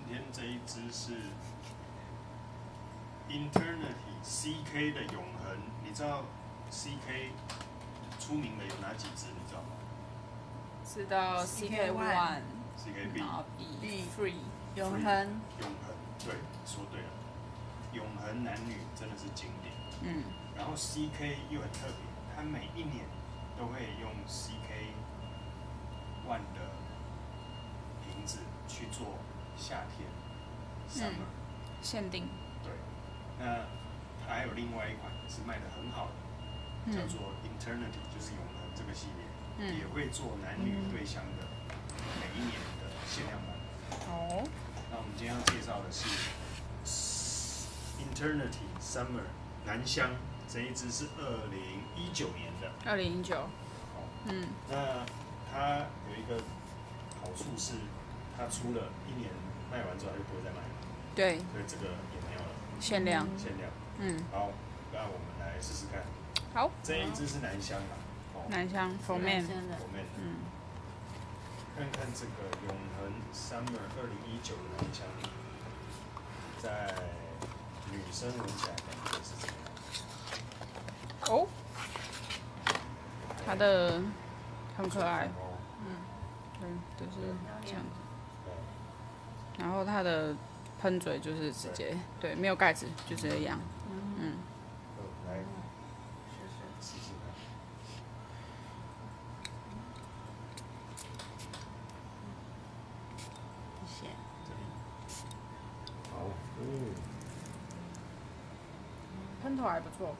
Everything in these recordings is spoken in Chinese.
天这一支是 Eternity CK 的永恒。你知道 CK 出名的有哪几支？你知道吗？ 知道 CK1、 CKB、 然后 B、Free、 永恒。 永恒，对，说对了。永恒男女真的是经典。 嗯。 然后 CK 又很特别，他每一年都会用 CK1 的瓶子去做夏天 Summer、 限定。 对，那它还有另外一款是卖的很好的，叫做 Eternity， 就是永恒这个系列，也会做男女对香的每一年的限量版。 哦。 那我们今天要介绍的是 Eternity Summer 南香，这一支是2019年的。 2019。 那它有一个好处是，它出了一年卖完之后，它就不会再卖了。 对。 所以这个也没有了。限量。好，那我们来试试看。 好。 这一支是南香啦。 南香封面。 看看这个永恒 Summer 2019的南香，在女生闻起来感觉是怎么样？ 哦。它的很可爱。对，就是这样子。然后它的喷嘴就是直接，对，没有盖子，就直接扬。 来，试试看。 谢谢。 好， 喷头还不错。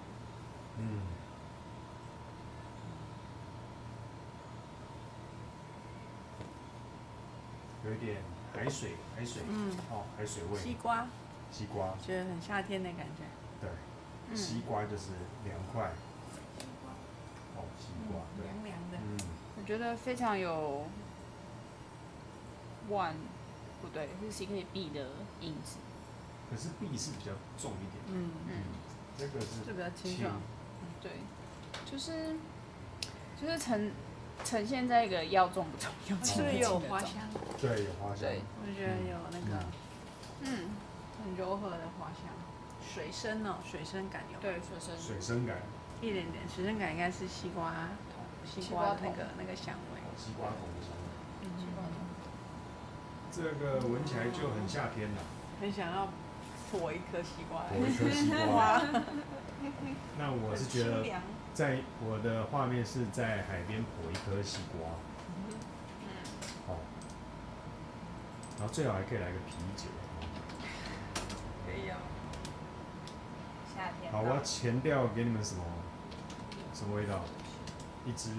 有一点海水，海水味。 西瓜，觉得很夏天的感觉。 对，西瓜就是凉快。西瓜，对， 凉凉的。 我觉得非常有One，不对，是 CKB 的影子。 可是 B 是比较重一点。这个是比较清爽。 对，就是呈现在一个要重不重、要轻不轻的有花香。 对，有花香。对， 我觉得有那个，很柔和的花香，水生感有。 对， 水生感。 一点点，水生感应该是西瓜的那个香味。 西瓜桶的香味。西瓜桶。这个闻起来就很夏天了。 很想要剖一颗西瓜。 剖一颗西瓜。那我是觉得，在我的画面是在海边剖一颗西瓜。然后最好还可以来个啤酒。 可以哦。夏天。 好，我要前调给你们什么味道？一支。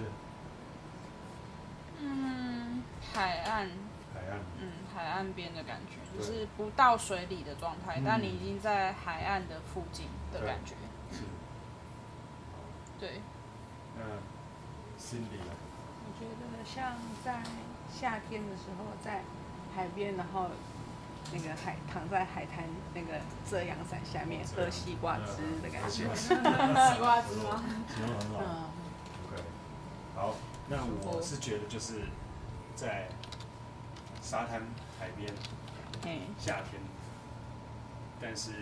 海岸。海岸边的感觉，就是不到水里的状态，但你已经在海岸的附近的感觉。 是。 对。 那 Cindy 呢？ 我觉得像在夏天的时候，在海边，然后那个躺在海滩那个遮阳伞下面喝西瓜汁的感觉。 西瓜汁吗？ 形容很好。OK， 好，那我是觉得就是在沙滩海边，夏天，但是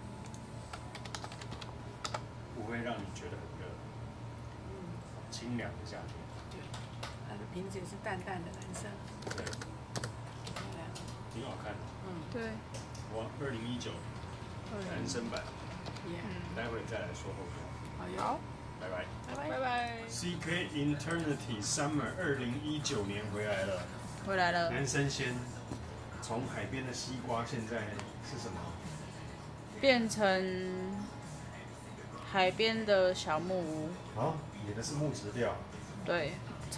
不会让你觉得很热，清凉的夏天。 对，它的瓶子也是淡淡的蓝色。 对。挺好看的。 对。 哇，2019男生版，待会再来说后面。 好， 拜拜。 拜拜。 CK Eternity Summer 2019年回来了。男生先，从海边的西瓜现在是什么？ 变成海边的小木屋。 演的是木质调。对，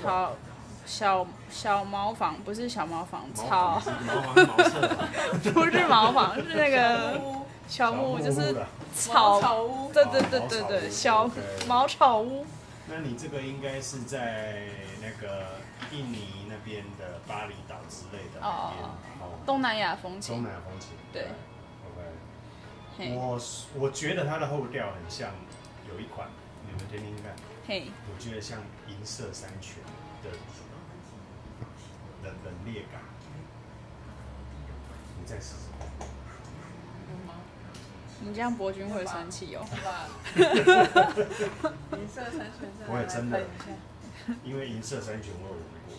小茅房，不是小茅房， 茅房是茅舍。 不是茅房，是那个小木屋，就是草屋。对，小茅草屋。 那你这个应该是在那个印尼那边的巴厘岛之类的海边。 东南亚风情。对。 OK。我觉得它的后调很像有一款，你们听听看。我觉得像银色山泉的冷冽感，你再试试。 你这样博君会生气哦。 银色山泉再我也真的来喷一下， 因为银色山泉我有闻过。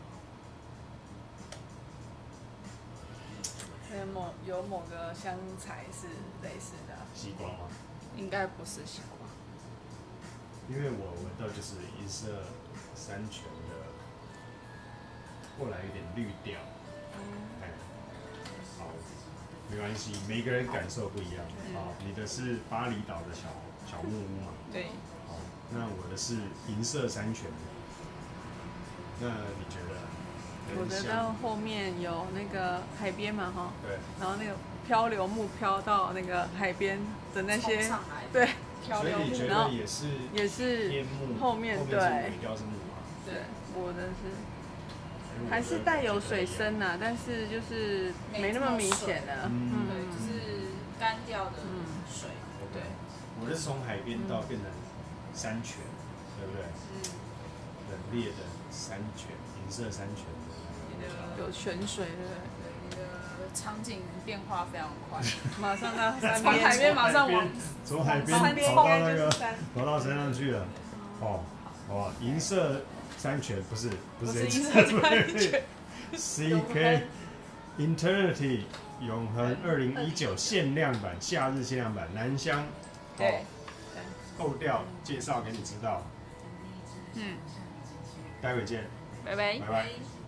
有某个香材是类似的， 西瓜吗？ 应该不是西瓜。 因为我闻到就是银色山泉的，后来有点绿调。哎，好，没关系，每个人感受不一样。好，你的是巴厘岛的小木屋嘛？ 对。 好，那我的是银色山泉的。那你觉得？ 我的到后面有那个海边嘛，哈。 对。 然后那个漂流木飘到那个海边的那些，对。 所以你觉得也是天幕， 后面对， 尾调是木嘛？ 对，我的是还是带有水声呐，但是就是没那么明显的， 对，就是干掉的水。对， 我是从海边到变成山泉，对不对？冷冽的山泉，银色山泉的， 有泉水的。 你的场景变化非常快， 马上到从海边马上往从海边跑到那个跑到山上去了。哦，好，银色山泉不是银色山泉 ，CK Eternity 永恒2019限量版夏日限量版南香。 对， 后调介绍给你知道。待会见， 拜拜。 拜拜。